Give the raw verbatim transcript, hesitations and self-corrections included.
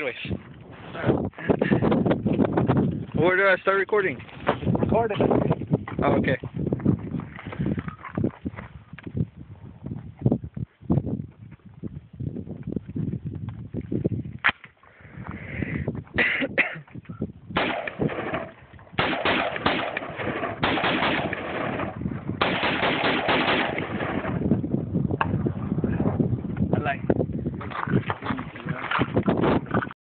Anyways. Where do I start recording? Recording. Oh, okay.